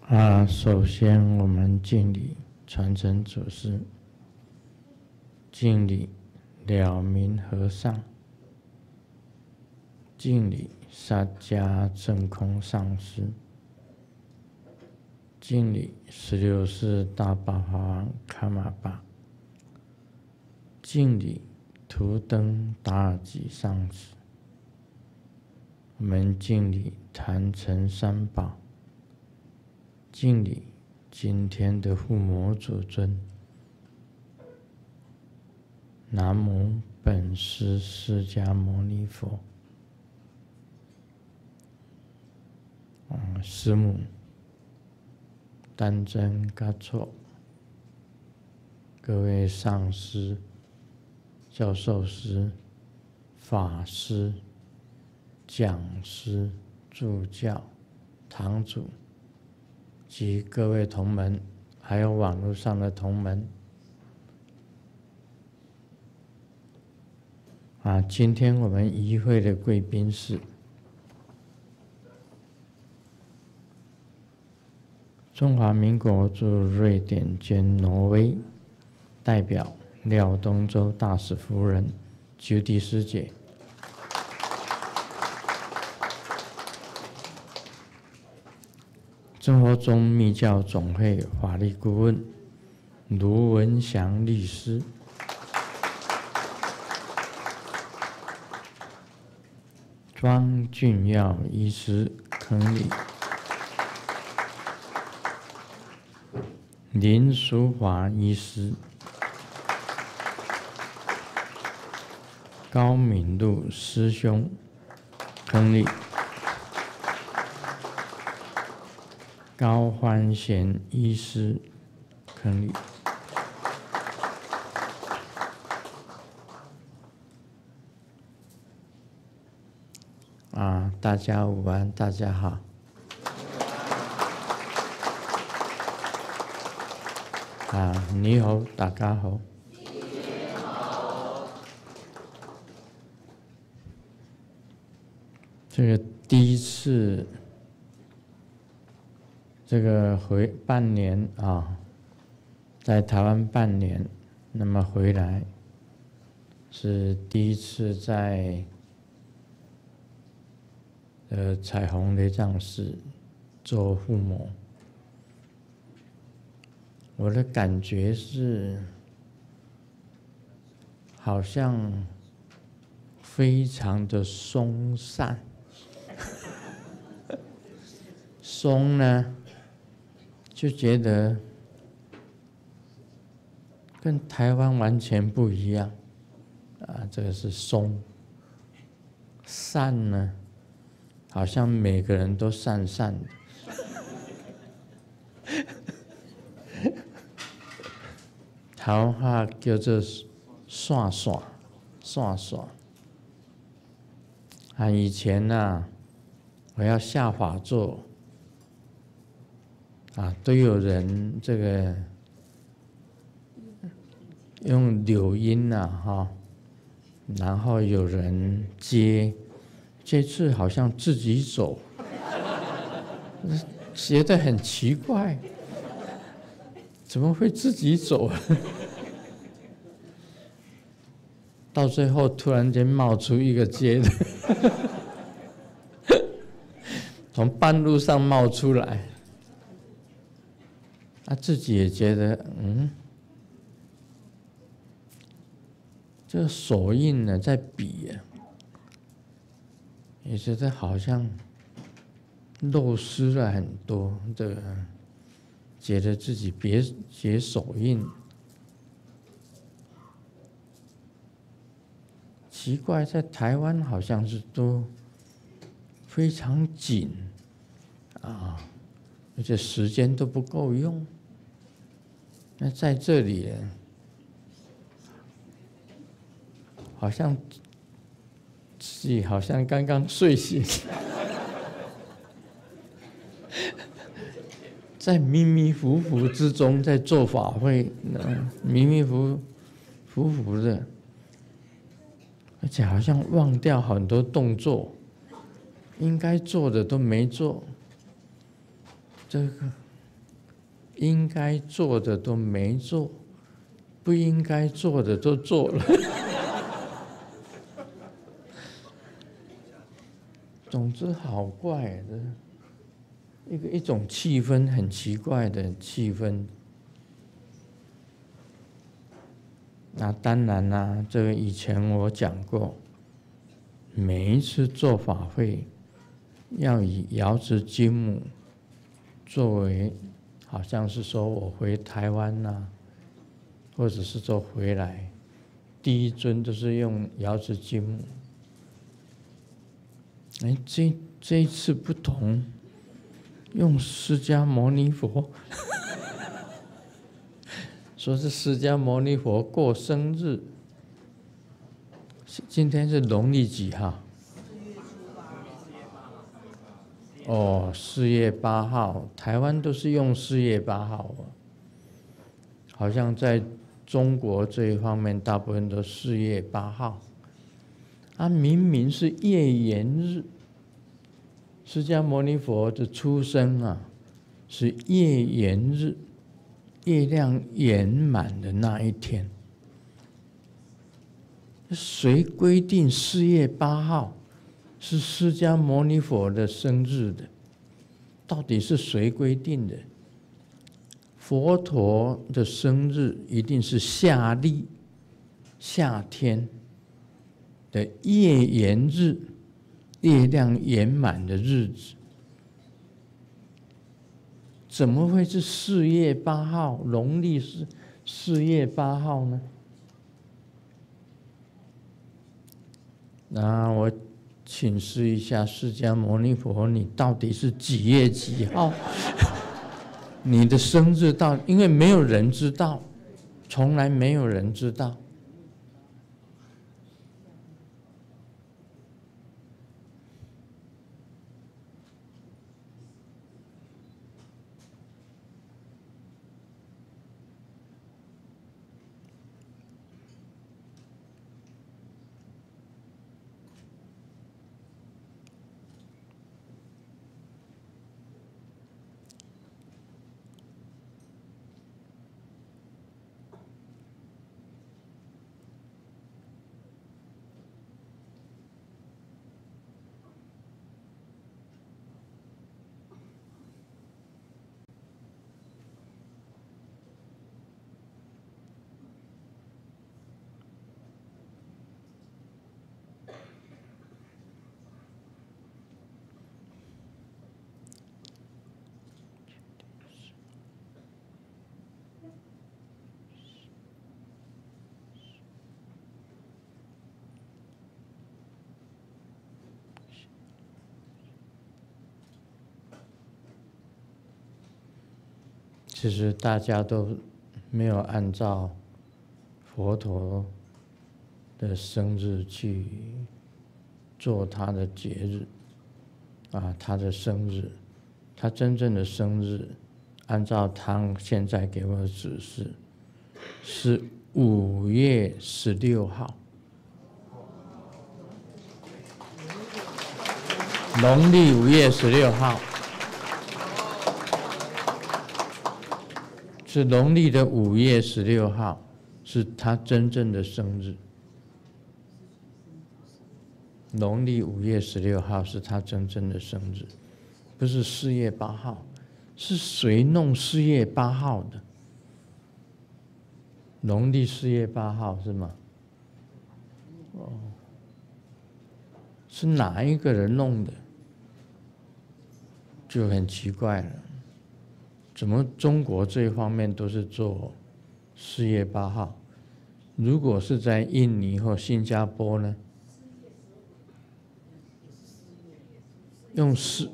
首先我们敬礼传承祖师，敬礼了明和尚，敬礼萨迦真空上师，敬礼16世大宝法王卡玛巴，敬礼图登达尔吉上师，我们敬礼坛城三宝，敬礼今天的护摩祖尊，南无本师释迦牟尼佛。师母丹真嘎措，各位上师、教授师、法师、讲师、助教、堂主及各位同门，还有网络上的同门。今天我们仪会的贵宾是中华民国驻瑞典兼挪威代表廖东洲大使夫人Judy师姐，中华宗密教总会法律顾问卢文祥律师，庄俊耀医师坑里，林淑华医师，高敏禄师兄坑里，高欢贤医师坑里。大家午安，大家好。你好，大家好。这个第一次，这个回半年在台湾半年，那么回来是第一次在彩虹雷藏寺做护摩。我的感觉是，好像非常的松散，松呢，就觉得跟台湾完全不一样，这个是松。散呢，好像每个人都散散的。台湾话叫做散散，散散。以前我要下法座，都有人这个用柳音然后有人接，这次好像自己走，觉得很奇怪。怎么会自己走？到最后突然间冒出一个接的，从半路上冒出来，自己也觉得这个手印呢在比也觉得好像漏失了很多这个。觉得自己别写手印，奇怪，在台湾好像是都非常紧而且时间都不够用。那在这里好像自己好像刚刚睡醒。在迷迷糊糊之中，在做法会，迷迷糊糊的，而且好像忘掉很多动作，应该做的都没做，这个应该做的都没做，不应该做的都做了。总之，好怪的一种气氛，很奇怪的气氛。那当然啦，这个以前我讲过，每一次做法会，要以瑶池金母作为，好像是说我回台湾呐，或者是说回来，第一尊都是用瑶池金母。哎，这一次不同，用释迦牟尼佛，说是释迦牟尼佛过生日，今天是农历几号？哦，4月8号，台湾都是用4月8号哦，好像在中国这一方面，大部分都4月8号。明明是月圆日，释迦牟尼佛的出生啊，是月圆日，月亮圆满的那一天。谁规定4月8号是释迦牟尼佛的生日的？到底是谁规定的？佛陀的生日一定是夏历，夏天的月圆日，月亮圆满的日子，怎么会是4月8号？农历是4月8号呢？那我请示一下释迦牟尼佛，你到底是几月几号？你的生日因为没有人知道，从来没有人知道。其实大家都没有按照佛陀的生日去做他的节日他的生日，他真正的生日，按照他现在给我的指示，是5月16号，农历5月16号。是农历的5月16号，是他真正的生日。农历5月16号是他真正的生日，不是4月8号。是谁弄4月8号的？农历4月8号是吗？哦，是哪一个人弄的？就很奇怪了。怎么中国这一方面都是做4月8号？如果是在印尼或新加坡呢？用4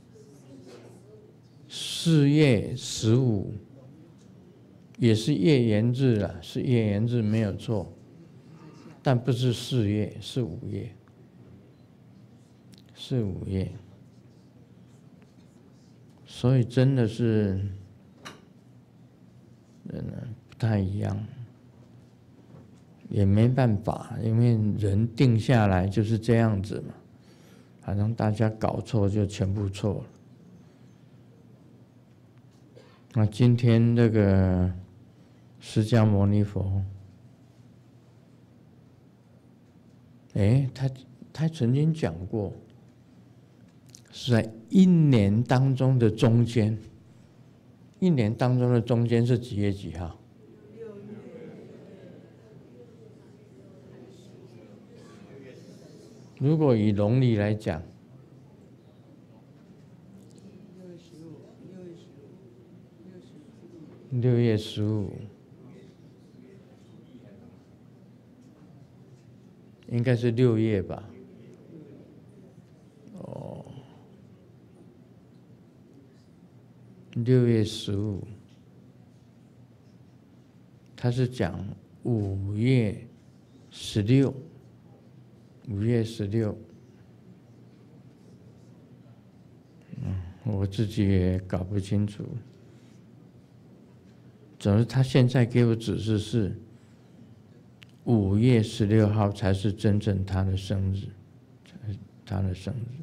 月15，也是月圆日了，是月圆日没有错，但不是4月，是5月，是5月。所以真的是，不太一样，也没办法，因为人定下来就是这样子嘛，好像大家搞错就全部错了。 那今天这个释迦牟尼佛，他曾经讲过，是在一年当中的中间。一年当中的中间是几月几号？如果以农历来讲，6月15，应该是6月吧？哦，6月15，他是讲5月16。5月16，我自己也搞不清楚。总之，他现在给我指示是5月16号才是真正他的生日，他的生日。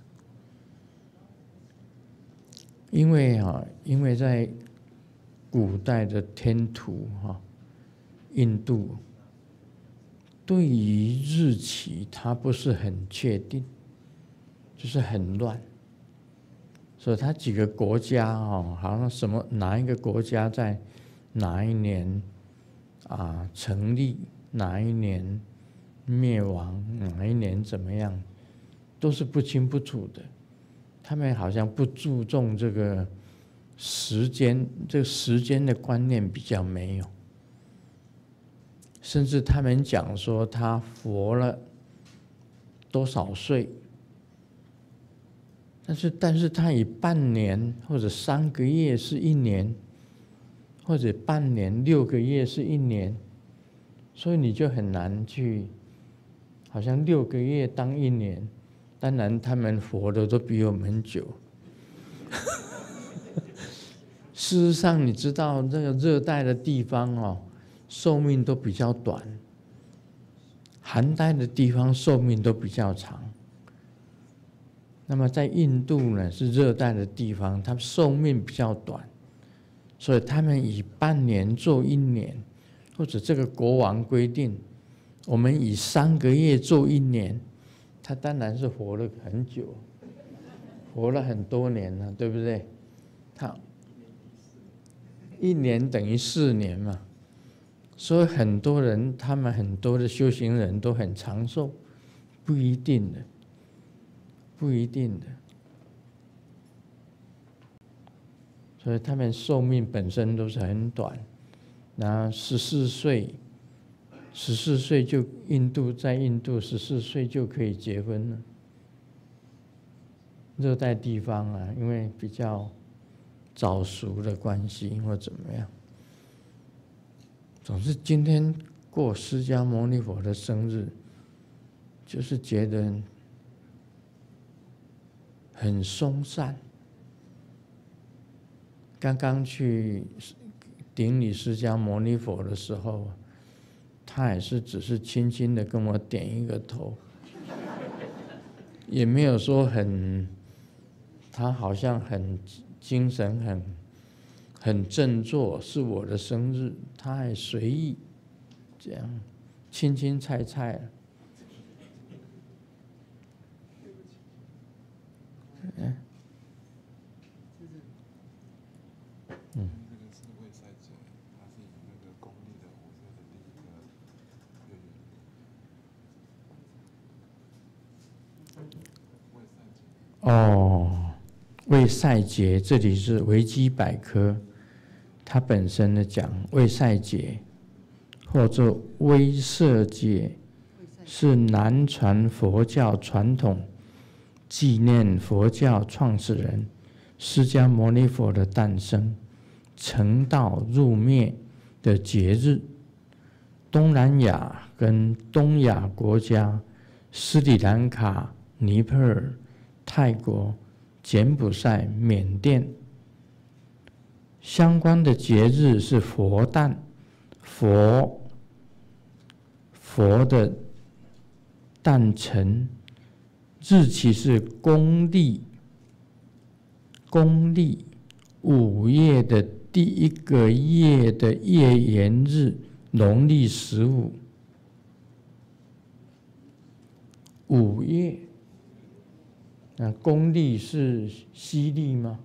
因为在古代的天图印度。对于日期，它不是很确定，就是很乱。所以它几个国家好像哪一个国家在哪一年成立，哪一年灭亡，哪一年怎么样，都是不清不楚的。他们好像不注重这个时间，这个时间的观念比较没有。甚至他们讲说他活了多少岁，但是他以半年或者3个月是1年，或者半年6个月是1年，所以你就很难去，好像6个月当1年，当然他们活的都比我们久。事实上，你知道这个热带的地方寿命都比较短，寒带的地方寿命都比较长。那么在印度呢，是热带的地方，它寿命比较短，所以他们以半年做1年，或者这个国王规定，我们以3个月做1年，他当然是活了很久，活了很多年了，对不对？他1年等于4年嘛。所以很多人，他们很多的修行人都很长寿，不一定的，不一定的。所以他们寿命本身都是很短。然后14岁就在印度14岁就可以结婚了。热带地方因为比较早熟的关系或怎么样。总之，今天过释迦牟尼佛的生日，就是觉得很松散。刚刚去顶礼释迦牟尼佛的时候，他也是只是轻轻的跟我点一个头，也没有说他好像很精神很振作，是我的生日，他还随意这样轻轻菜菜。卫塞节，这里是维基百科，它本身的讲卫塞节或者威摄节，是南传佛教传统纪念佛教创始人释迦牟尼佛的诞生、成道入灭的节日。东南亚跟东亚国家斯里兰卡、尼泊尔、泰国、柬埔寨、缅甸相关的节日是佛诞，佛的诞辰日期是公历 5月的第一个月的月圆日，农历15。5月，那公历是西历吗？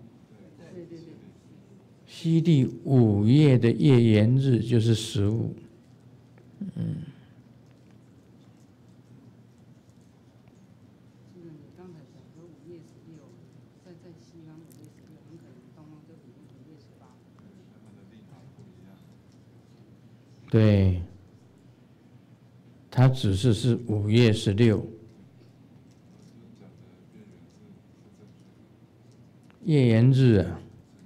西历5月的月圆日就是15。对，它只是5月16。月圆日啊，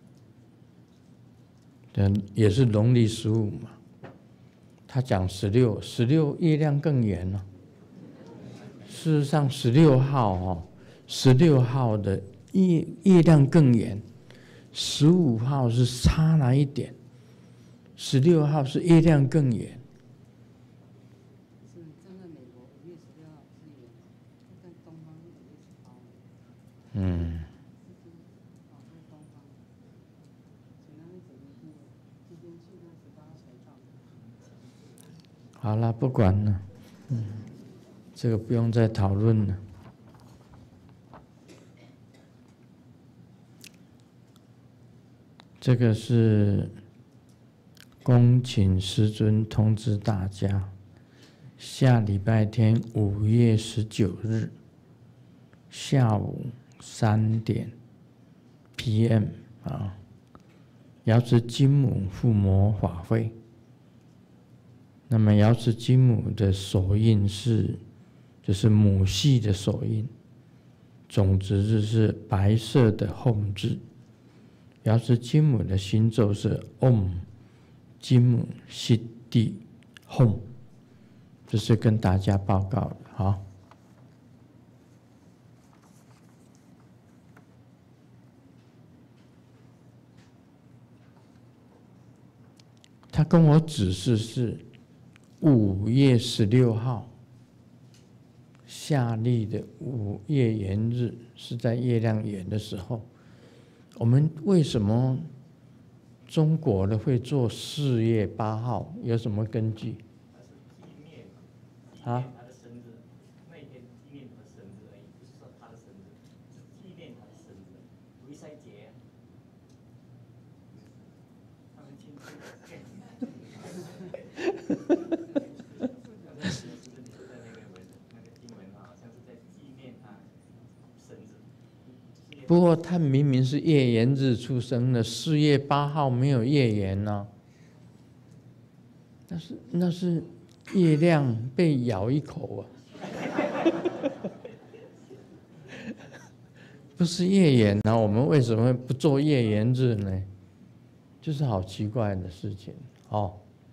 对，也是农历15嘛。他讲16月亮更圆了。事实上16号16号的月亮更圆，15号是差那一点，16号是月亮更圆。好了，不管了，这个不用再讨论了。这个是恭请师尊通知大家，下礼拜天5月19日下午3点 PM 啊，瑶池金母附魔法会。那么瑶池金母的手印就是母系的手印，种子字是白色的吽字。瑶池金母的心咒是 Om 金母悉地吽，这是跟大家报告的。好，他跟我指示是5月16号夏历的5月圆日，是在月亮圆的时候。我们为什么中国的会做4月8号？有什么根据？啊？不过他明明是月圆日出生的，4月8号没有月圆呢。那是月亮被咬一口啊，不是月圆啊。我们为什么不做月圆日呢？就是好奇怪的事情哦。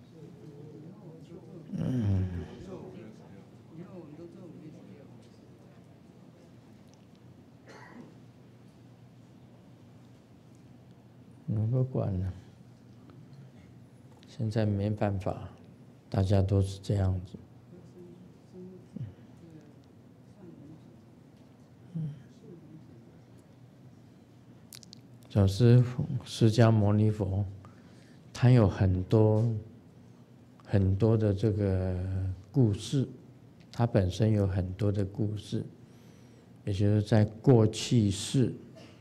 我不管了，现在没办法，大家都是这样子。就是释迦牟尼佛，他有很多的这个故事，他本身有很多的故事，也就是在过去世，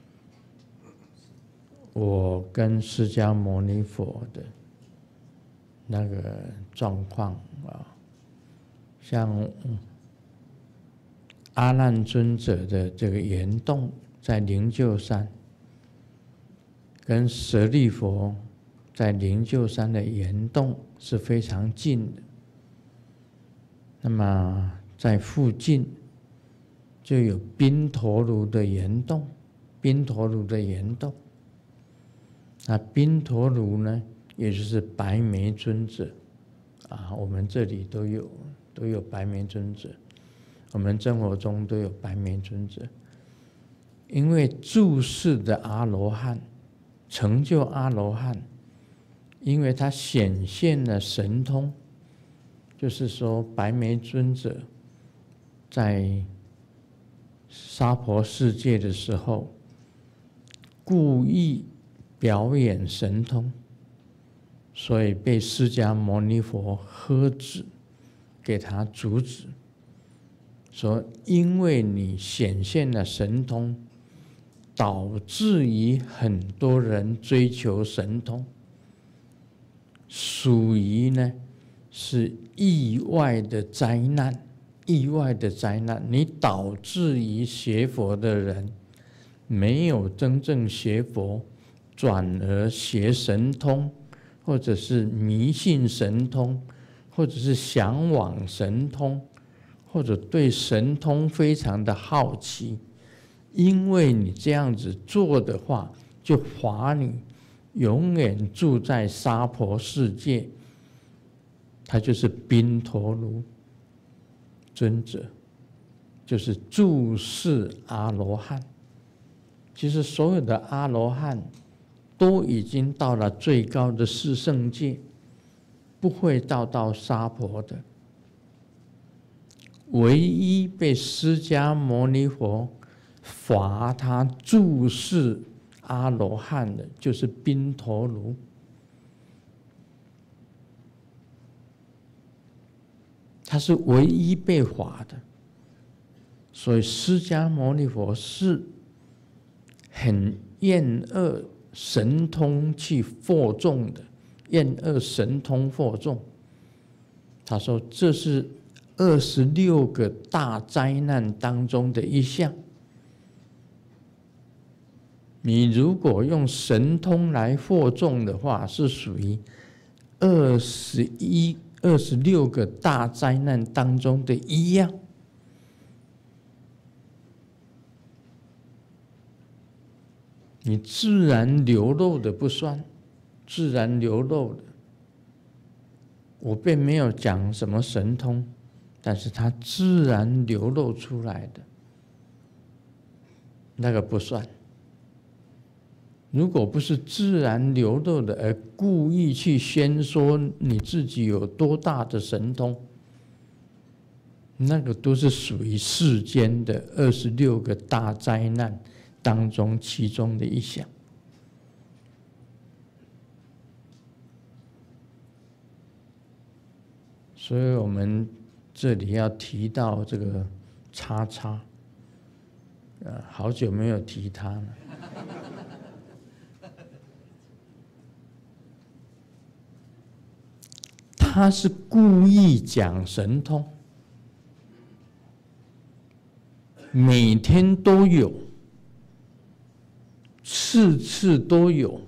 我跟释迦牟尼佛的那个状况啊，像阿难尊者的这个岩洞在灵鹫山，跟舍利佛在灵鹫山的岩洞是非常近的。那么在附近就有宾陀卢的岩洞，宾陀卢的岩洞。那宾陀卢呢，也就是白眉尊者啊，我们这里都有白眉尊者，我们生活中都有白眉尊者。因为住世的阿罗汉成就阿罗汉，因为他显现了神通，就是说白眉尊者在娑婆世界的时候，故意表演神通，所以被释迦牟尼佛喝止，给他阻止，说因为你显现了神通，导致于很多人追求神通，属于呢是意外的灾难，意外的灾难，你导致于学佛的人没有真正学佛，转而学神通，或者是迷信神通，或者是向往神通，或者对神通非常的好奇。因为你这样子做的话，就罚你永远住在娑婆世界。他就是宾陀卢尊者，就是住世阿罗汉。其实所有的阿罗汉都已经到了最高的四圣界，不会到娑婆的。唯一被释迦牟尼佛罚他住世阿罗汉的，就是宾陀卢。他是唯一被罚的，所以释迦牟尼佛是很厌恶神通去惑众的，厌恶神通惑众。他说这是26个大灾难当中的一项。你如果用神通来惑众的话，是属于26个大灾难当中的一样。你自然流露的不算，自然流露的，我并没有讲什么神通，但是它自然流露出来的那个不算。如果不是自然流露的，而故意去宣说你自己有多大的神通，那个都是属于世间的26个大灾难当中其中的一项。所以我们这里要提到这个叉叉，好久没有提它了。他是故意讲神通，每天都有，次次都有。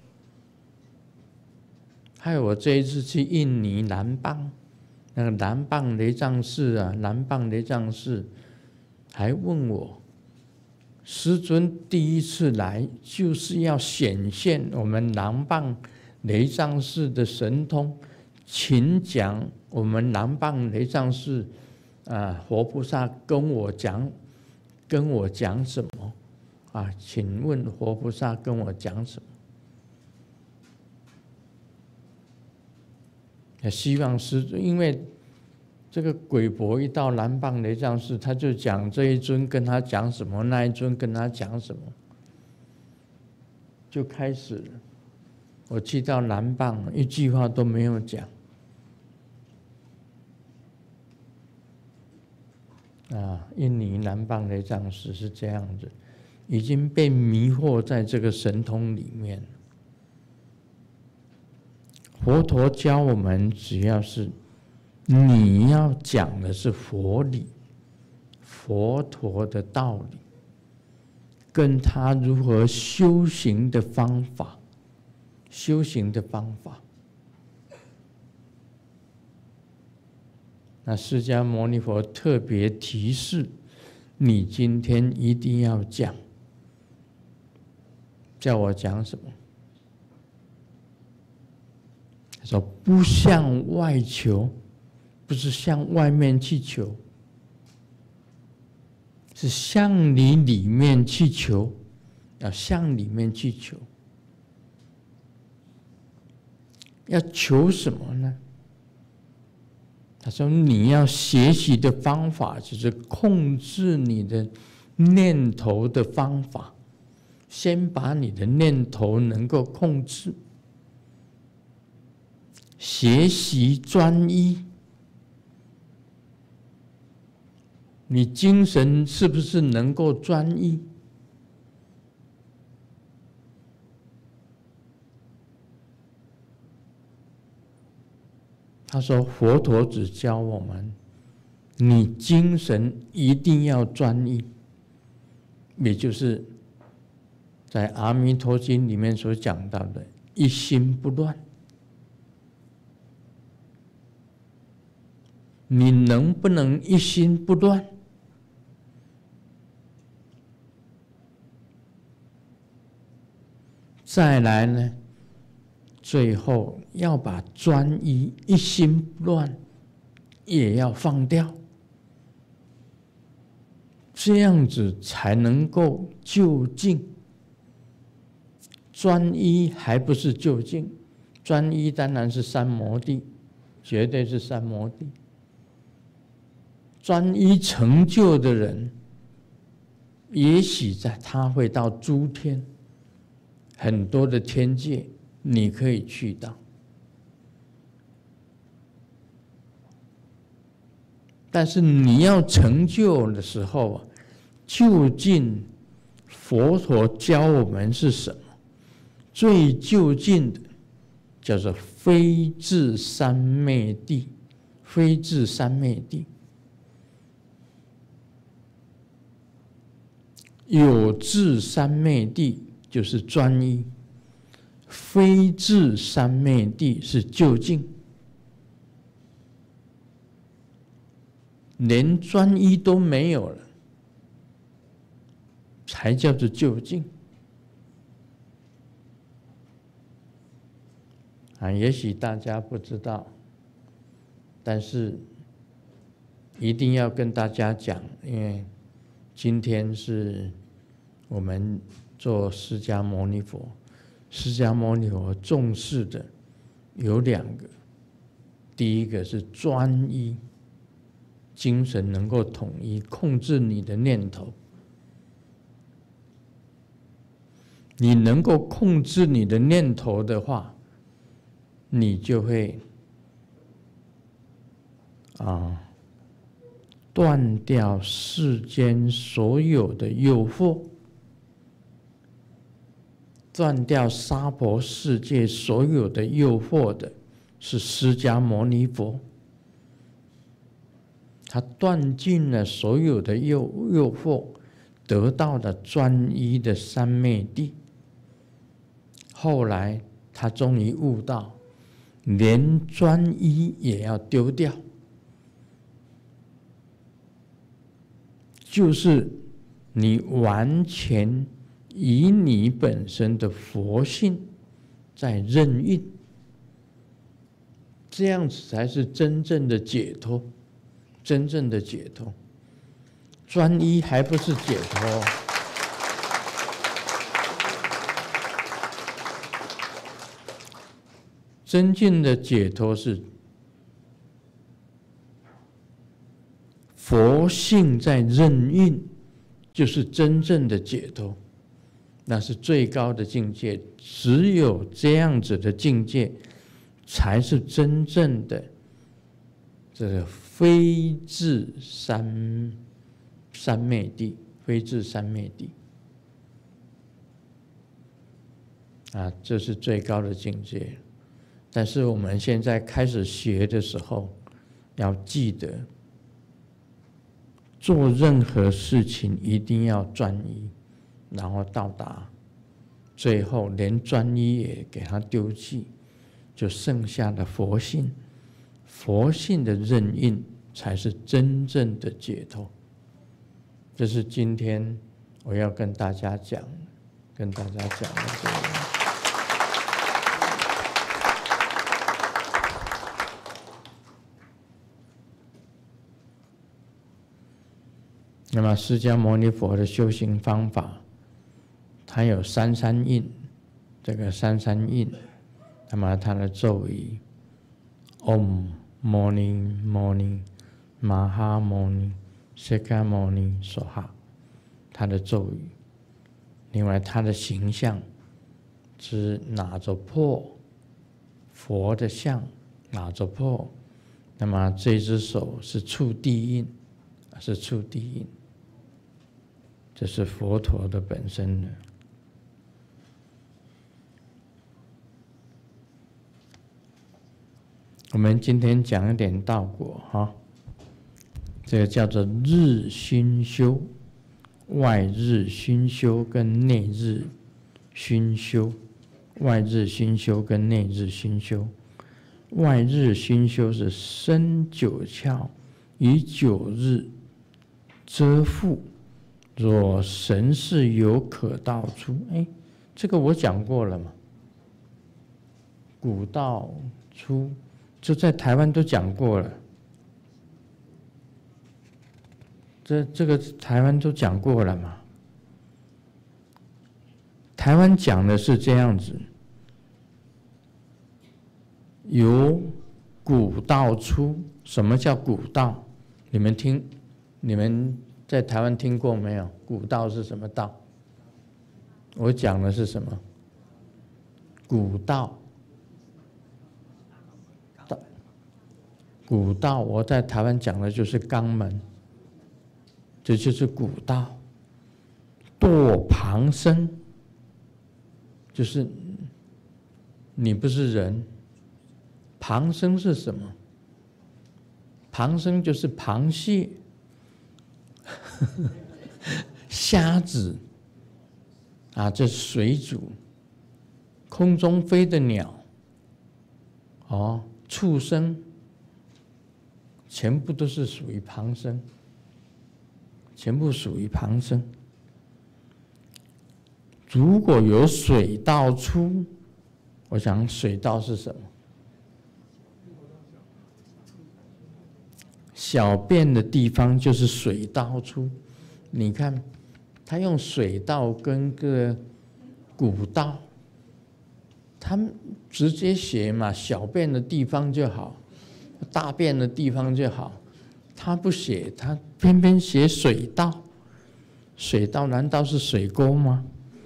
还有我这一次去印尼南邦，那个南邦雷藏寺啊，南邦雷藏寺还问我，师尊第一次来就是要显现我们南邦雷藏寺的神通。请讲我们南邦雷藏寺活菩萨跟我讲什么啊？请问活菩萨跟我讲什么？也希望师尊，因为这个鬼伯一到南邦雷藏寺，他就讲这一尊跟他讲什么，那一尊跟他讲什么，就开始了。我去到南邦，一句话都没有讲。印尼南邦雷藏寺是这样子，已经被迷惑在这个神通里面。佛陀教我们，只要是你要讲的是佛理，佛陀的道理，跟他如何修行的方法，修行的方法。那释迦牟尼佛特别提示你，今天一定要讲，叫我讲什么？他说不向外求，不是向外面去求，是向你里面去求，要向里面去求。要求什么呢？他说你要学习的方法就是控制你的念头的方法， 先把你的念头能够控制，学习专一。你精神是不是能够专一？他说，佛陀只教我们，你精神一定要专一，也就是在《阿弥陀经》里面所讲到的一心不乱。你能不能一心不乱？再来呢，最后要把专一、一心不乱也要放掉，这样子才能够究竟。专一还不是究竟，专一当然是三摩地，绝对是三摩地。专一成就的人，也许他会到诸天，很多的天界，你可以去到。但是你要成就的时候啊，究竟佛陀教我们是什么？最究竟的叫做非至三昧地，非至三昧地。有至三昧地就是专一，非至三昧地是究竟。连专一都没有了，才叫做究竟。也许大家不知道，但是一定要跟大家讲，因为今天是我们做释迦牟尼佛，释迦牟尼佛重视的有2个，第一个是专一，精神能够统一，控制你的念头。你能够控制你的念头的话，你就会断掉世间所有的诱惑，断掉娑婆世界所有的诱惑的是释迦牟尼佛。他断尽了所有的诱惑，得到了专一的三昧地。后来他终于悟到，连专一也要丢掉，就是你完全以你本身的佛性在任运，这样子才是真正的解脱。真正的解脱，专一还不是解脱。真正的解脱是佛性在任运，就是真正的解脱，那是最高的境界。只有这样子的境界，才是真正的这个非至三昧地，非至三昧地这是最高的境界。但是我们现在开始学的时候，要记得做任何事情一定要专一，然后到达最后连专一也给它丢弃，就剩下了佛性。佛性的任运才是真正的解脱。这是今天我要跟大家讲的这个。那么释迦牟尼佛的修行方法，它有三三印，这个三三印，那么它的咒语 Om Mani Mani Maha Mani Shikha Mani Soha， 它的咒语另外，他的形象是拿着钵，佛的像拿着钵，那么这只手是触地印，是触地印，这是佛陀的本身的。我们今天讲一点道果哈，这个叫做日熏修。外日熏修跟内日熏修，外日熏修跟内日熏修。外日熏修是身九窍以9日遮覆，若神识有可道出。这个我讲过了嘛，古道出，就在台湾都讲过了。这个台湾都讲过了嘛？台湾讲的是这样子：由古道出。什么叫古道？你们在台湾听过没有？古道是什么道？我讲的是什么？古道。古道，我在台湾讲的就是肛门。这就是古道。堕旁生，就是你不是人。旁生是什么？旁生就是螃蟹、虾子啊，这是水煮。空中飞的鸟，畜生，全部都是属于旁生。全部属于旁生。如果有水道出，我想水道是什么？小便的地方就是水道出。你看，他用水道跟个古道，他们直接写嘛，小便的地方就好，大便的地方就好。他不写，他偏偏写水道。水道难道是水沟吗？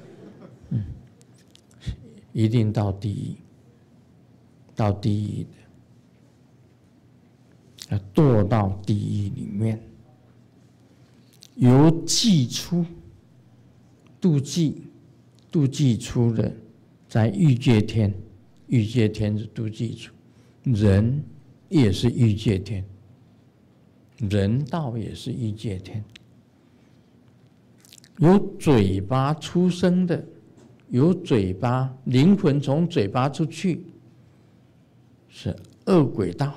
一定到地狱，到地狱的，要堕到地狱里面。由际出，妒忌出的，在欲界天，欲界天是妒忌出，人也是欲界天。人道也是欲界天。有嘴巴出生的，有嘴巴，灵魂从嘴巴出去，是恶鬼道。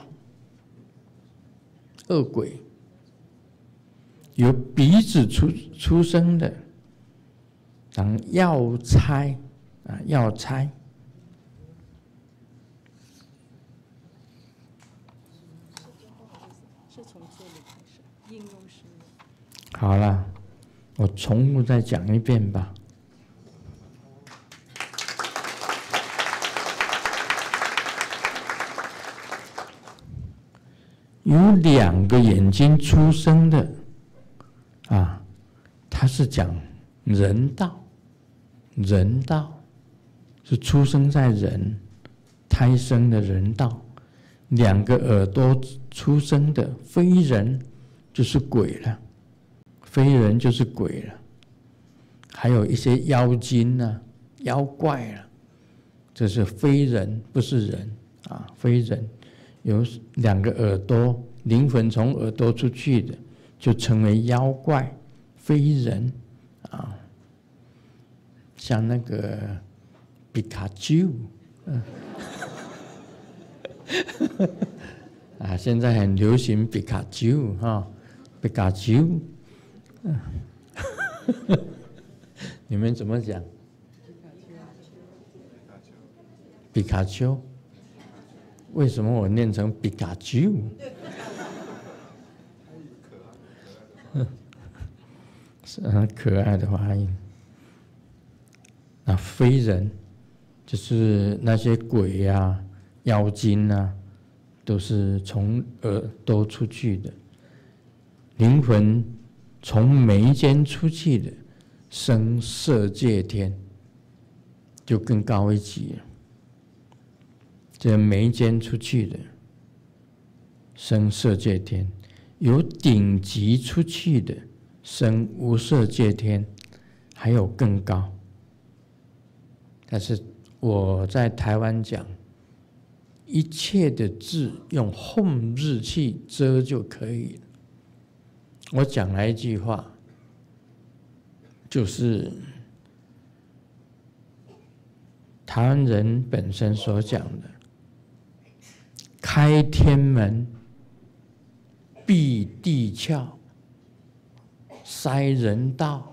恶鬼。有鼻子出生的，当药差啊，药差。好了，我重复再讲一遍吧。有2个眼睛出生的，他是讲人道，人道是出生在人胎生的人道。2个耳朵出生的非人就是鬼了。非人就是鬼了，还有一些妖精啊、妖怪啊，这是非人，不是人啊，非人。有2个耳朵，灵魂从耳朵出去的，就成为妖怪、非人啊。像那个皮卡丘，现在很流行皮卡丘哈，皮卡丘。你们怎么讲？皮卡丘？为什么我念成皮卡丘？是很可爱的发音。那非人就是那些鬼啊、妖精啊，都是从耳朵出去的。灵魂从眉间出去的升色界天，就更高一级了。这眉间出去的升色界天，有顶级出去的升无色界天，还有更高。但是我在台湾讲，一切的字用吽字去遮就可以了。我讲了一句话，就是台湾人本身所讲的：开天门，闭地窍，塞人道。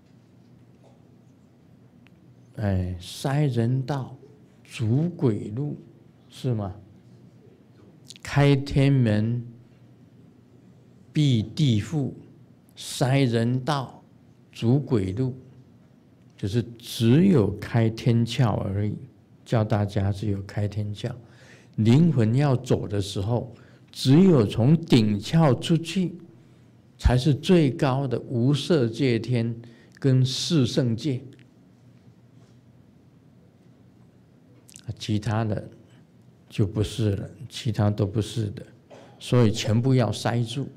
塞人道，阻鬼路，是吗？开天门，闭地腹，塞人道，阻鬼路，就是只有开天窍而已。教大家只有开天窍，灵魂要走的时候，只有从顶窍出去，才是最高的无色界天跟四圣界。其他的就不是了，其他都不是的，所以全部要塞住。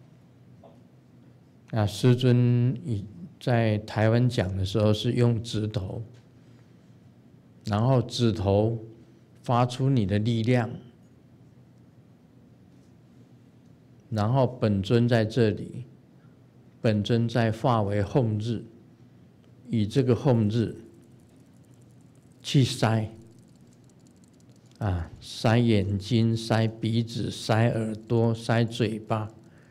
师尊在台湾讲的时候是用指头，然后指头发出你的力量，然后本尊在这里，本尊再化为吽字，以这个吽字去塞。塞眼睛，塞鼻子，塞耳朵，塞嘴巴，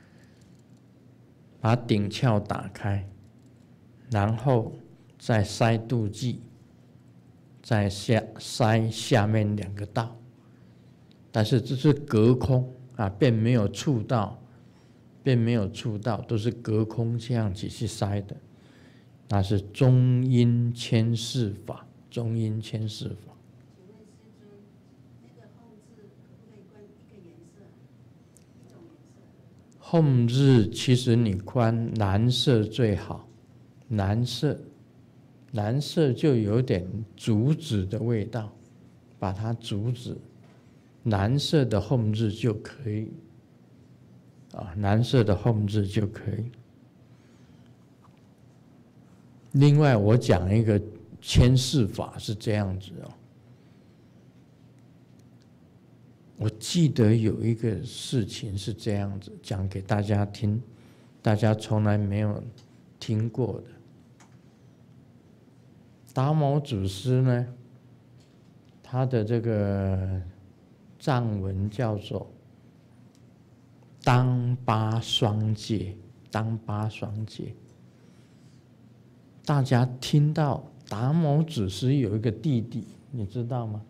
把顶窍打开，然后再塞肚脐，再塞下面2个道。但是这是隔空并没有触到，都是隔空这样子去塞的。那是中阴千世法，中阴千世法。吽字其实你观蓝色最好，蓝色就有点竹子的味道，把它竹子，蓝色的吽字就可以，蓝色的吽字就可以。另外，我讲一个千世法是这样子哦。我记得有一个事情是这样子，讲给大家听，大家从来没有听过的。达摩祖师呢，他的这个藏文叫做当巴双戒，当巴双戒。大家听到达摩祖师有一个弟弟，你知道吗？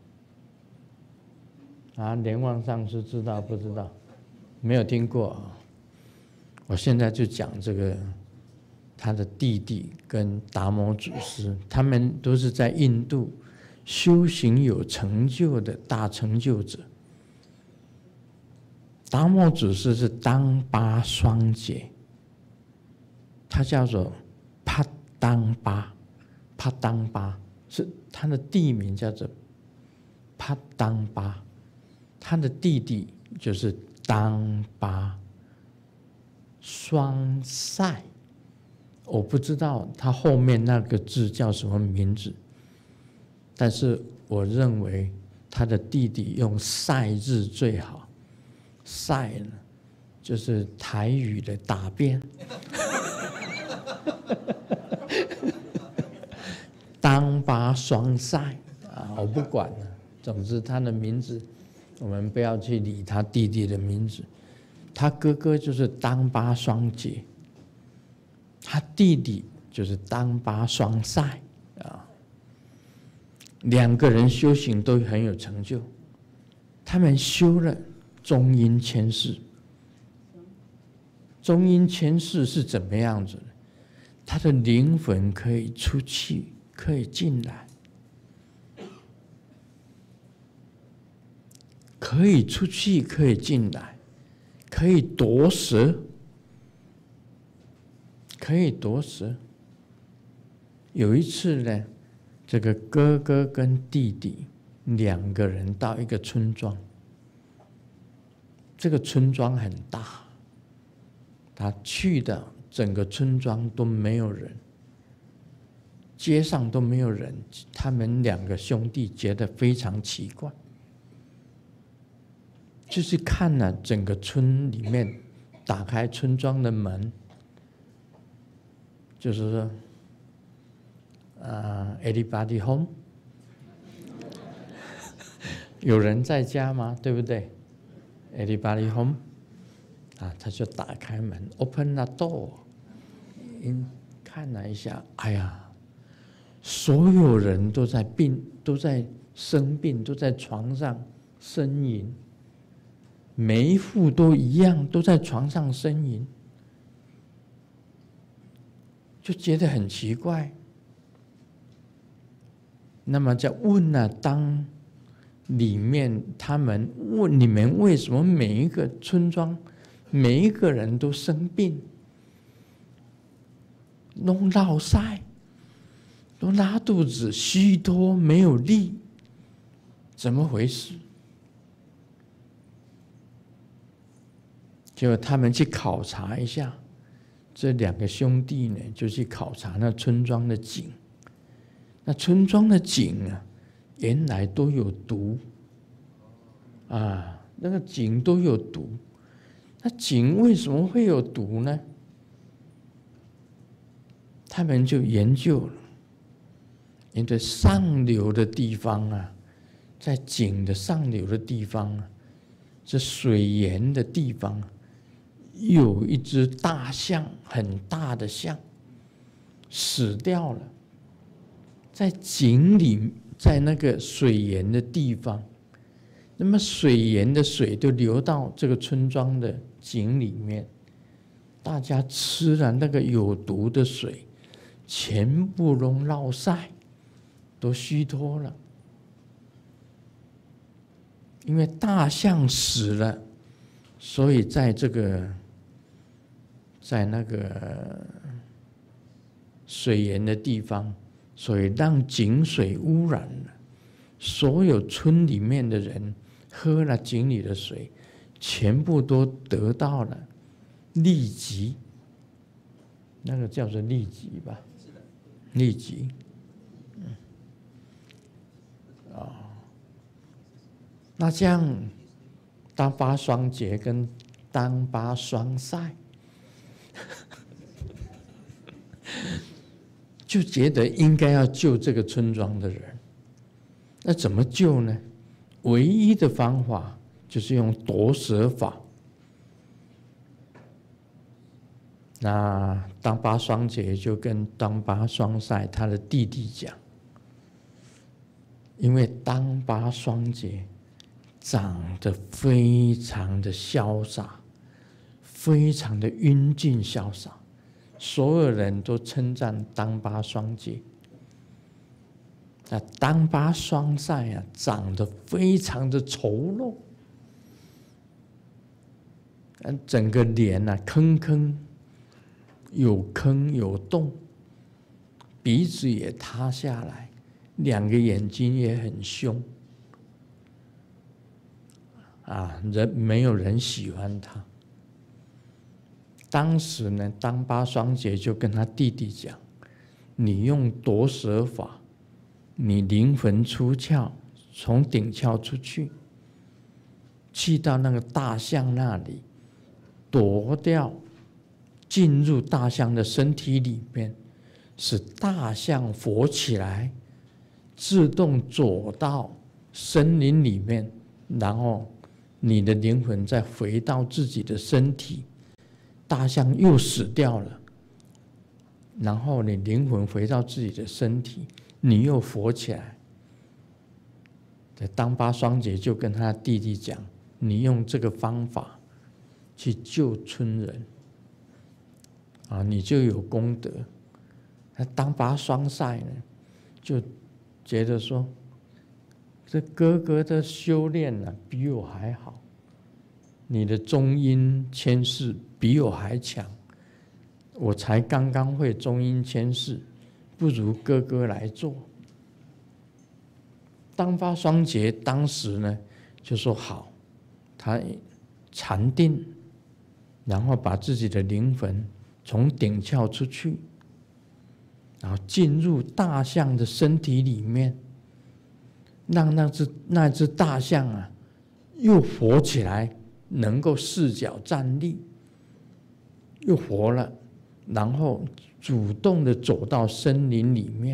莲旺上师知道不知道？没有听过啊。我现在就讲这个，他的弟弟跟达摩祖师，他们都是在印度修行有成就的大成就者。达摩祖师是当巴双劫，他叫做帕当巴，帕当巴是他的地名，叫做帕当巴。他的弟弟就是当巴双塞，我不知道他后面那个字叫什么名字，但是我认为他的弟弟用塞字最好。塞呢，就是台语的大便。当巴双塞我不管了，总之他的名字。我们不要去理他弟弟的名字，他哥哥就是当巴双劫，他弟弟就是当巴双塞2个人修行都很有成就，他们修了中阴千世。中阴千世是怎么样子的？他的灵魂可以出去，可以进来。可以出去，可以进来，可以夺舍，可以夺舍。 有一次呢，这个哥哥跟弟弟2个人到一个村庄，这个村庄很大，他去的整个村庄都没有人，街上都没有人，他们2个兄弟觉得非常奇怪，就是看了整个村里面，打开村庄的门，就是说，anybody home？ 有人在家吗？对不对 ？Anybody home？ 他就打开门 ，open the door， 看了一下，哎呀，所有人都在生病，都在床上呻吟，每一户都一样，都在床上呻吟，就觉得很奇怪。那么在问了，当里面他们问你们为什么每一个村庄每一个人都生病，都落晒，都拉肚子，虚脱没有力，怎么回事？结果他们去考察一下，这2个兄弟呢，就去考察那村庄的井。那村庄的井啊，原来都有毒啊，那个井都有毒。那井为什么会有毒呢？他们就研究了，因为上流的地方啊，在井的上流的地方啊，这水源的地方，有一只大象，很大的象，死掉了。在井里，在那个水源的地方，那么水源的水就流到这个村庄的井里面，大家吃了那个有毒的水，全部都落晒，都虚脱了。因为大象死了，所以在那个水源的地方，所以让井水污染了，所有村里面的人喝了井里的水，全部都得到了痢疾，那个叫做痢疾吧？痢疾，那这样当巴双结跟当巴双赛，就觉得应该要救这个村庄的人。那怎么救呢？唯一的方法就是用夺舍法。那当巴双结就跟当巴双赛他的弟弟讲，因为当巴双结长得非常的潇洒，非常的英俊潇洒，所有人都称赞当巴双结。那当巴双赛啊，长得非常的丑陋，整个脸啊坑有洞，鼻子也塌下来，2个眼睛也很凶，没有人喜欢他。当时呢，当巴双结就跟他弟弟讲：“你用夺舍法，你灵魂出窍，从顶窍出去，去到那个大象那里，夺掉，进入大象的身体里面，使大象活起来，自动走到森林里面，然后你的灵魂再回到自己的身体。”大象又死掉了，然后你灵魂回到自己的身体，你又活起来。当巴双结就跟他弟弟讲：“你用这个方法去救村人，你就有功德。”那当巴双赛呢，就觉得说，这哥哥的修炼呢，比我还好。你的中阴千式比我还强，我才刚刚会中阴千式， 不如哥哥来做。当巴双杰当时呢就说好，他禅定，然后把自己的灵魂从顶窍出去，然后进入大象的身体里面，让那只大象啊又活起来，能够四脚站立，又活了，然后主动的走到森林里面，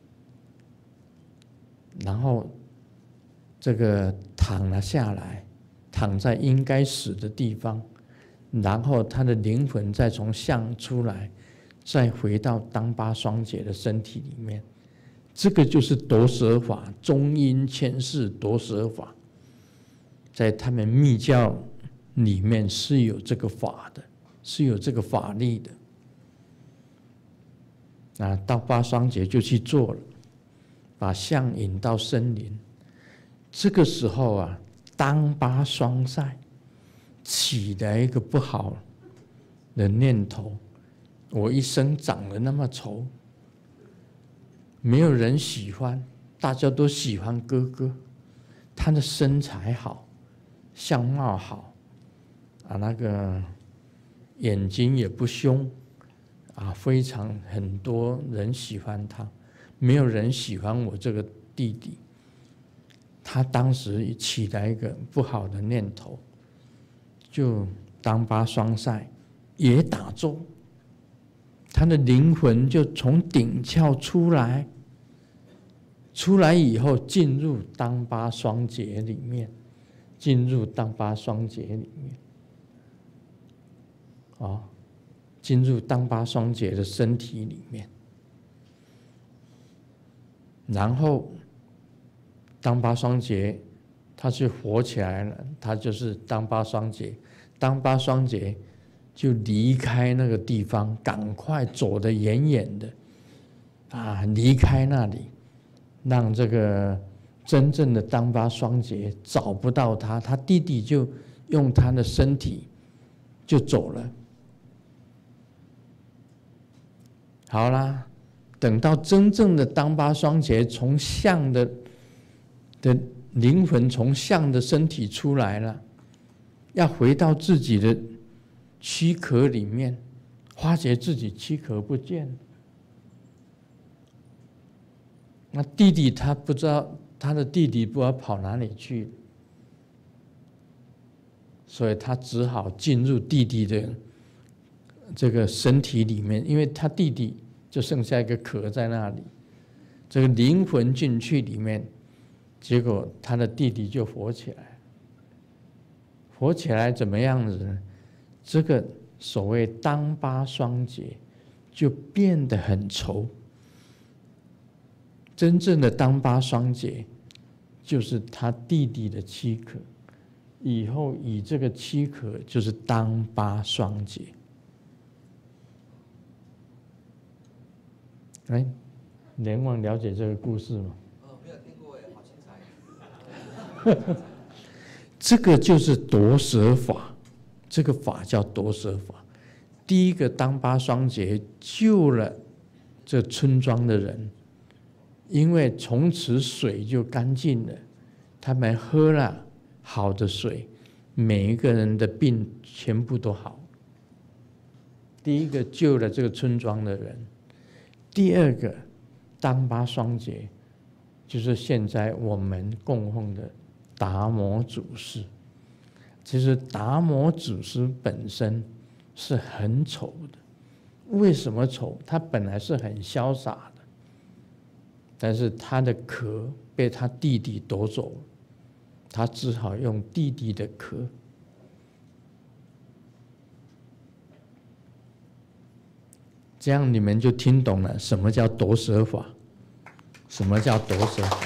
然后这个躺了下来，躺在应该死的地方，然后他的灵魂再从象出来，再回到当巴双杰的身体里面。这个就是夺舍法，中阴牵示夺舍法，在他们密教里面是有这个法的，是有这个法力的。当巴双杰就去做了，把象引到森林。这个时候啊，当巴双赛起了一个不好的念头：我一生长得那么丑，没有人喜欢，大家都喜欢哥哥。他的身材好，相貌好，那个眼睛也不凶，非常很多人喜欢他，没有人喜欢我这个弟弟。他当时起来一个不好的念头，就当巴双赛也打坐，他的灵魂就从顶窍出来，出来以后进入当巴双杰里面，进入当巴双杰里面，进入当巴双杰的身体里面，然后当巴双杰他就活起来了，他就是当巴双杰。当巴双杰就离开那个地方，赶快走得远远的，离开那里，让这个真正的当巴双杰找不到他，他弟弟就用他的身体就走了。好啦，等到真正的当巴双杰从象的灵魂从象的身体出来了，要回到自己的躯壳里面，发觉自己躯壳不见了。那弟弟他不知道，他的弟弟不知道跑哪里去，所以他只好进入弟弟的这个身体里面，因为他弟弟就剩下一个壳在那里，这个灵魂进去里面，结果他的弟弟就活起来。活起来怎么样子呢？这个所谓当巴双杰就变得很稠。真正的当巴双杰就是他弟弟的躯壳，以后以这个躯壳就是当巴双杰。莲王了解这个故事吗？ 没有听过耶，好精彩。 这个就是夺舍法，这个法叫夺舍法。第一个当巴双杰救了这村庄的人，因为从此水就干净了，他们喝了好的水，每一个人的病全部都好。第一个救了这个村庄的人。第二个当巴双杰就是现在我们供奉的达摩祖师。其实达摩祖师本身是很丑的，为什么丑？他本来是很潇洒的，但是他的壳被他弟弟夺走了，他只好用弟弟的壳。这样你们就听懂了什么叫夺舍法，什么叫夺舍法。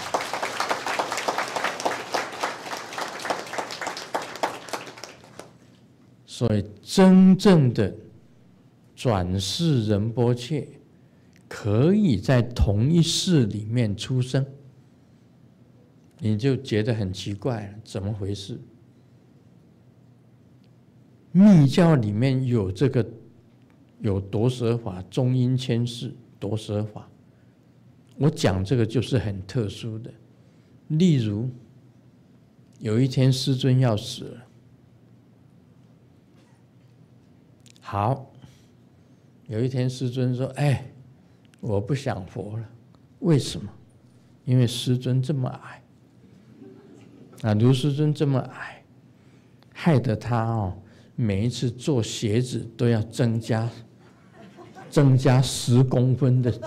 所以真正的转世仁波切可以在同一世里面出生，你就觉得很奇怪了，怎么回事？密教里面有这个有夺舍法，中阴牵示夺舍法， 我讲这个就是很特殊的。例如，有一天师尊要死了，好，有一天师尊说：“哎，我不想活了。”为什么？因为师尊这么矮，卢师尊这么矮，害得他每一次做鞋子都要增加10公分的。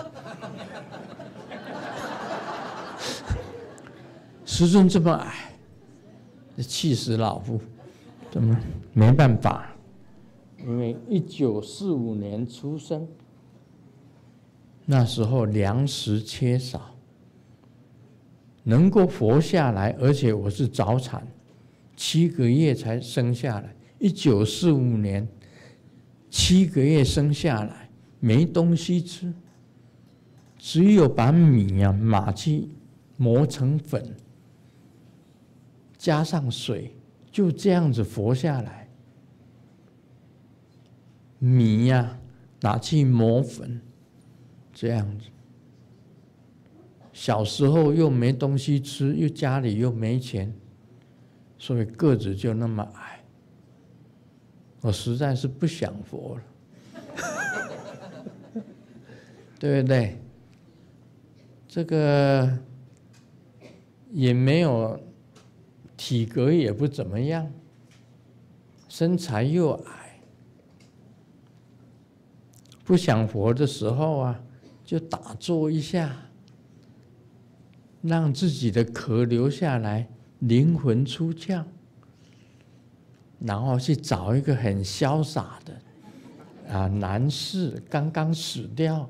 师尊这么矮，气死老夫，怎么没办法？因为1945年出生，那时候粮食缺少，能够活下来，而且我是早产，7个月才生下来。1945年7个月生下来，没东西吃，只有把米码去磨成粉，加上水，就这样子活下来。米拿去磨粉，这样子。小时候又没东西吃，又家里又没钱，所以个子就那么矮。我实在是不想活了，对不对？这个也没有体格也不怎么样，身材又矮，不想活的时候就打坐一下，让自己的壳留下来，灵魂出窍，然后去找一个很潇洒的男士，刚刚死掉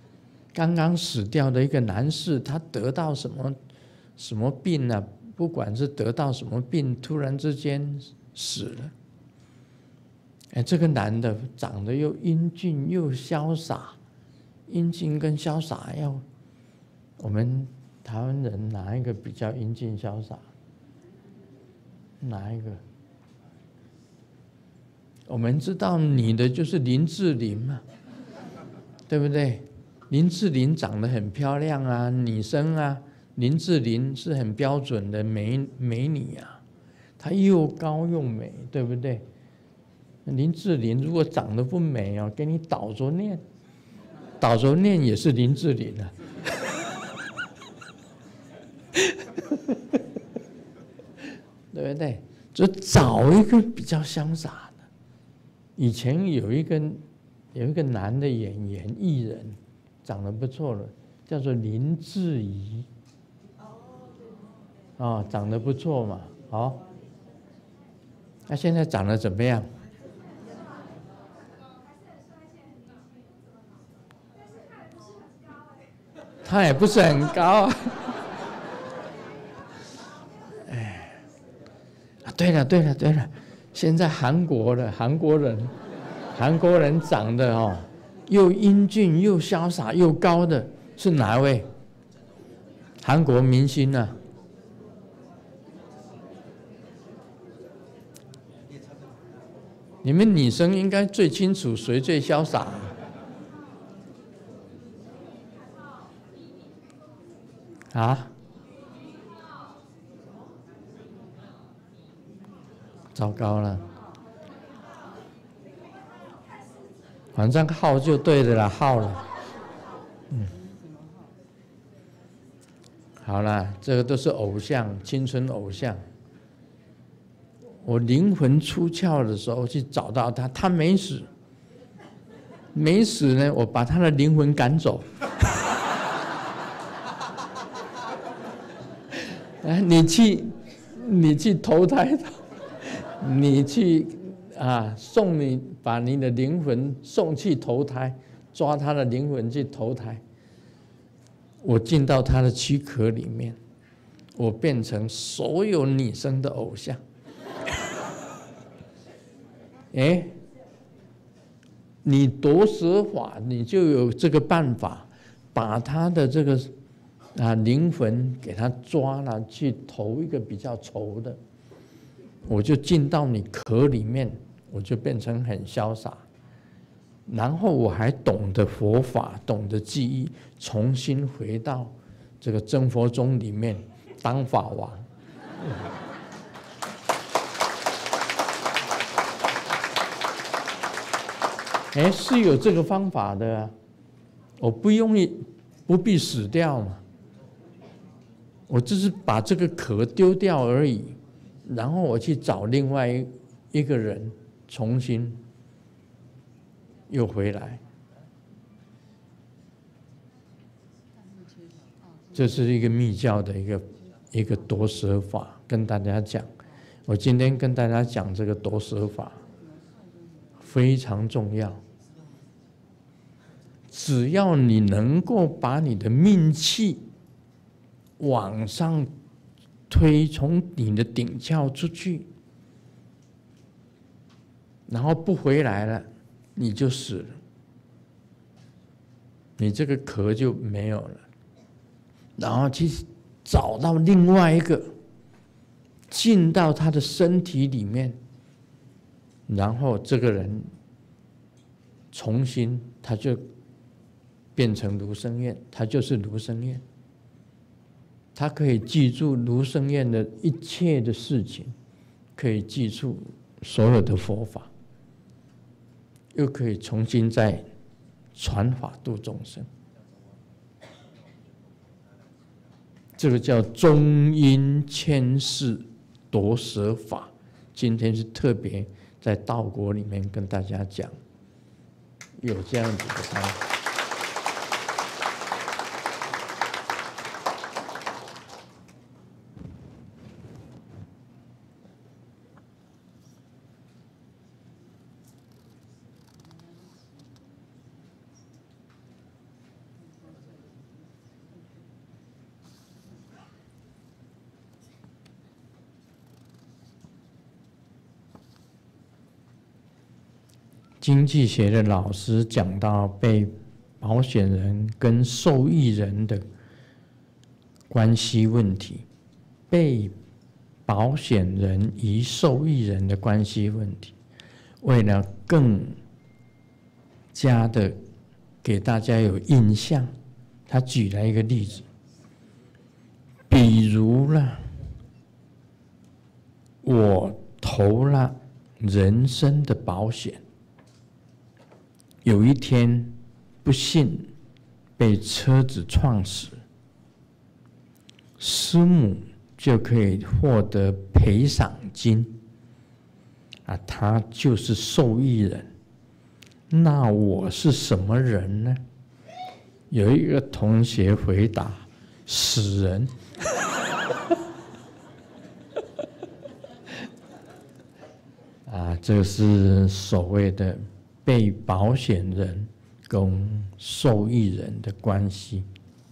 的一个男士，他得到什么病不管是得到什么病，突然之间死了。这个男的长得又英俊又潇洒，英俊跟潇洒我们台湾人哪一个比较英俊潇洒？哪一个？我们知道女的就是林志玲嘛，对不对？林志玲长得很漂亮女生林志玲是很标准的美女她又高又美，对不对？林志玲如果长得不美给你倒着念也是林志玲对不对？就找一个比较潇洒的。以前有一个男的演员艺人，长得不错了，叫做林志怡。长得不错嘛，他现在长得怎么样？他也不是很高对了，现在韩国人长得又英俊又潇洒又高的是哪位？韩国明星你们女生应该最清楚谁最潇洒糟糕了，反正号就对的了，号了。好了，这个都是偶像，青春偶像。我灵魂出窍的时候去找到他，他没死呢，我把他的灵魂赶走。你去投胎，你去把你的灵魂送去投胎，抓他的灵魂去投胎。我进到他的躯壳里面，我变成所有女生的偶像。你夺舍法，你就有这个办法，把他的这个灵魂给他抓了去投一个比较丑的，我就进到你壳里面，我就变成很潇洒。 然后我还懂得佛法，懂得记忆，重新回到这个真佛宗里面当法王。哎，是有这个方法的啊，我不必死掉嘛，我只是把这个壳丢掉而已，然后我去找另外一个人重新又回来。这是一个密教的一个夺舍法，跟大家讲。我今天跟大家讲这个夺舍法非常重要。只要你能够把你的命气往上推，从你的顶窍出去，然后不回来了，你就死了，你这个壳就没有了。然后去找到另外一个，进到他的身体里面，然后这个人重新他就变成卢生燕，他就是卢生燕，他可以记住卢生燕的一切的事情，可以记住所有的佛法，又可以重新再传法度众生。这个叫中阴千世夺舍法，今天是特别在道国里面跟大家讲，有这样子的方法。经济学的老师讲到被保险人跟受益人的关系问题，被保险人与受益人的关系问题，为了更加的给大家有印象，他举了一个例子，比如了，我投了人身的保险。有一天，不幸被车子撞死，师母就可以获得赔偿金，啊，他就是受益人。那我是什么人呢？有一个同学回答：死人。啊，这是所谓的被保险人跟受益人的关系。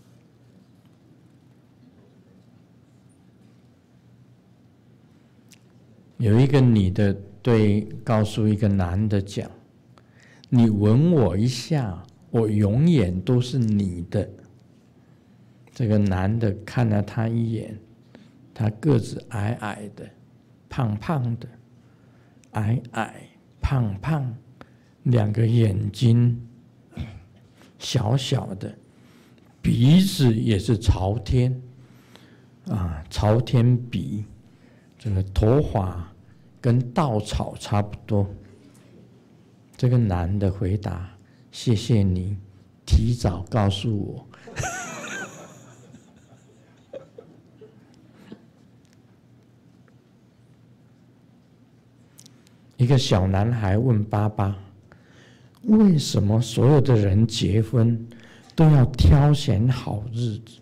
有一个女的告诉一个男的讲：“你吻我一下，我永远都是你的。”这个男的看了他一眼，他个子矮矮的，胖胖的，矮矮胖胖。两个眼睛小小的，鼻子也是朝天，啊，朝天鼻，这个头发跟稻草差不多。这个男的回答：“谢谢你提早告诉我。”一个小男孩问爸爸：“为什么所有的人结婚都要挑选好日子？”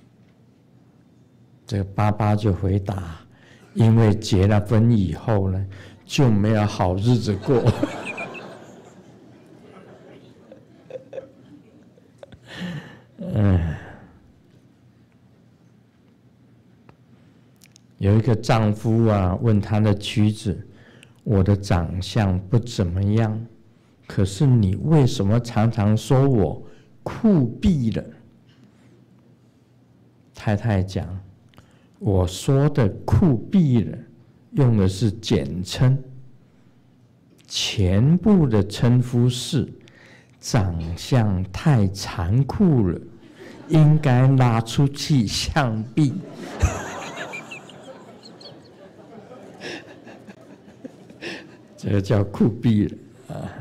这个爸爸就回答：“因为结了婚以后呢，就没有好日子过。”有一个丈夫啊，问他的妻子：“我的长相不怎么样，可是你为什么常常说我酷毙了？”太太讲：“我说的酷毙了，用的是简称，全部的称呼是长相太残酷了，应该拉出去枪毙。这个叫酷毙了啊！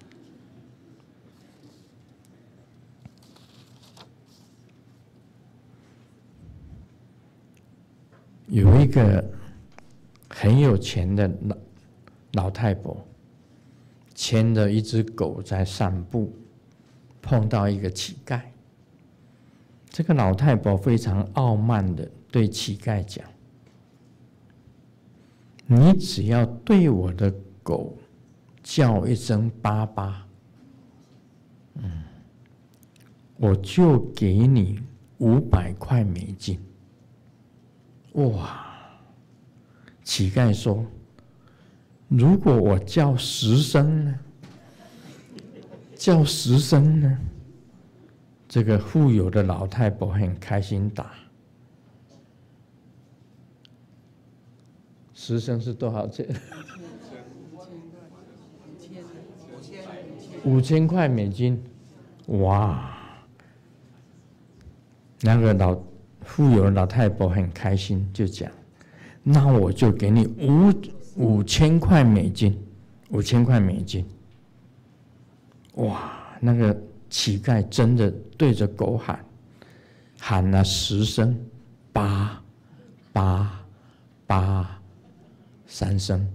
有一个很有钱的老太婆，牵着一只狗在散步，碰到一个乞丐。这个老太婆非常傲慢的对乞丐讲：“你只要对我的狗叫一声爸爸，我就给你500块美金。”哇！乞丐说：“如果我叫10声呢？叫10声呢？”这个富有的老太婆很开心打。10声是多少钱？5000块美金。哇！那个富有的老太婆很开心，就讲：“那我就给你5000块美金，5000块美金。”哇！那个乞丐真的对着狗喊了10声，8、8、8， 3声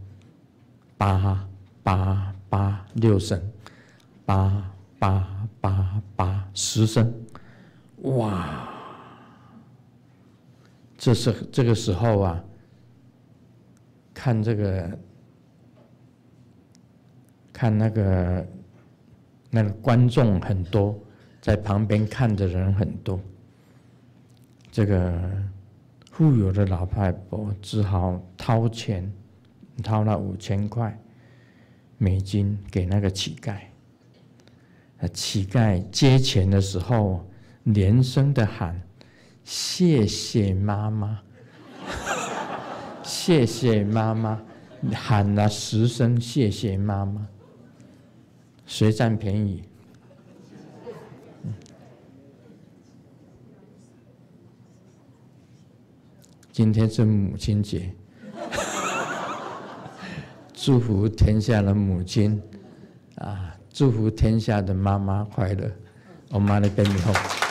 ，8、8、8， 6声，8、8、8、8， 10声。哇！这个时候啊，看那个观众很多，在旁边看的人很多。这个富有的老太婆只好掏钱，掏了5000块美金给那个乞丐。乞丐接钱的时候，连声的喊：“谢谢妈妈，谢谢妈妈！”喊了10声“谢谢妈妈”，谁占便宜？今天是母亲节，祝福天下的母亲啊，祝福天下的妈妈快乐。我妈的benihong。